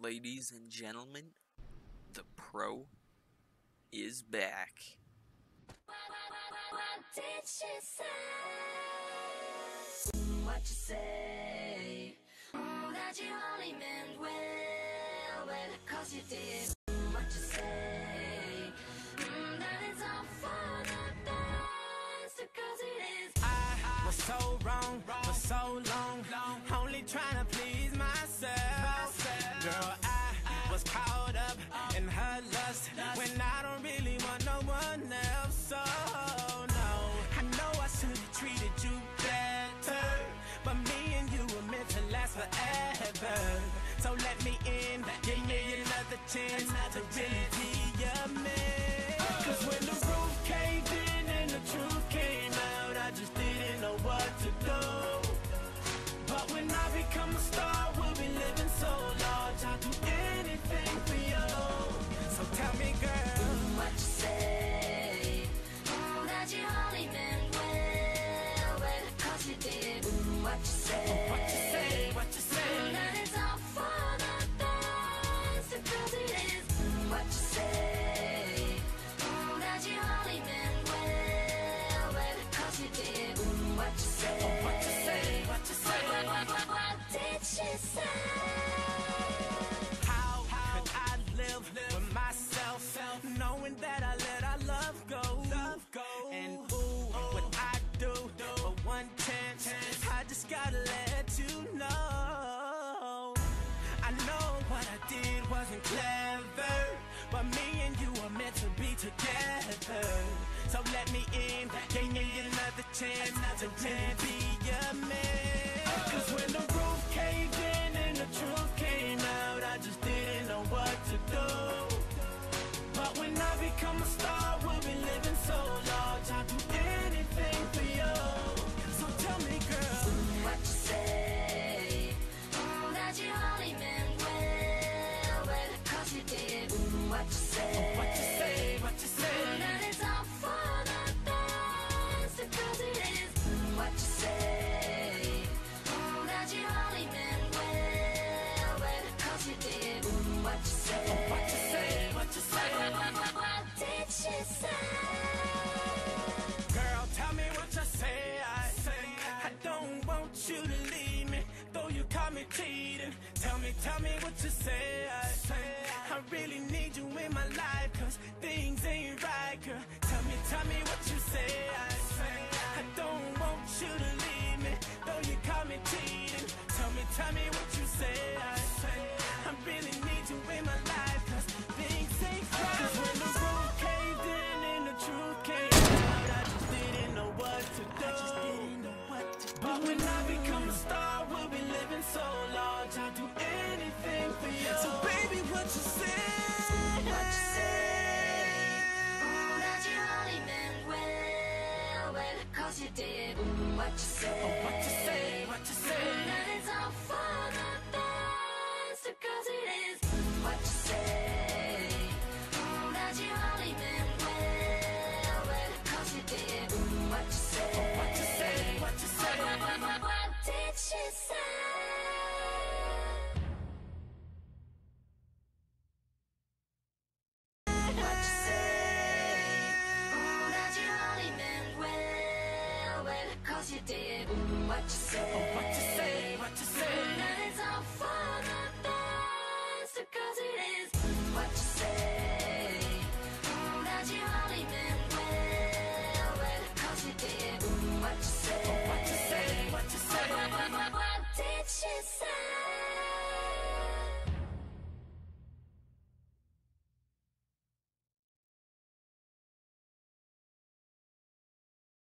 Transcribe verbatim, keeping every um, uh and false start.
Ladies and gentlemen, the pro is back. What did she say? What you say? Mm, that you only meant well, well, cause you did. What you say? Mm, that it's all for the best, because it is. I was so wrong for so long, only trying to please myself. Girl, I was caught up in her lust when I don't really want no one else. So no, I know I should have treated you better, but me and you were meant to last forever. So let me in, give me another chance to really be your man. Cause when the roof caved in and the truth came out, I just didn't know what to do. But when I become a star, we'll be living so large, I'll do anything for you. So tell me, girl, what you say? Mm, that you only meant well, well, cause you did. What you say? what you say, what you say? Mm, that it's all for the best, because it is. What you say? Mm, that you only meant well, well, cause you did. What you say? What you say, what you say? What, what, what, what did she say? How could I live with myself, knowing that I let our love go? And ooh, what I do for one chance, I just gotta let you know. I know what I did wasn't clever, but me and you are meant to be together. So let me in, give me another chance to really be your man. Cause when the roof caved in and the truth came out, I just didn't know what to do. But when I become a star, we'll be living so large, I'll do anything for you. So tell me, girl, What you say? Mm, that you only meant well, well, cause you did. What you say? what you say, what you say? Mm, that it's all for the best, because it is. What you say? Mm, that you only meant well, well, cause you did. What you say? What you say, what you say? What, what, what, what did she say? Girl, tell me what you say. I say I don't want you to leave me, though you caught me cheating. Tell me, tell me what you say. I say I really need you in my life, cause things ain't right, girl. Tell me, tell me what you say. I say I don't want you to leave me, though you caught me cheating. Tell me, tell me what you say. I say I really need you in my life, cause things ain't right. Cause when the roof caved in and the truth came out, I just didn't know what to do. But when I become a star, we'll be living so large, I'll do anything for you. So baby, what you say? What you say? Mm, that you only meant well, well, cause you did. What you say? What you say, what you say? Mm, that it's all for the best, because it is. What you say? Mm, that you only meant well, well, cause you did. What you say? What you say, what you say? What, what, what, what did she say? What you say? Mm, that you only meant well, well, cause you did. What you say? What you say?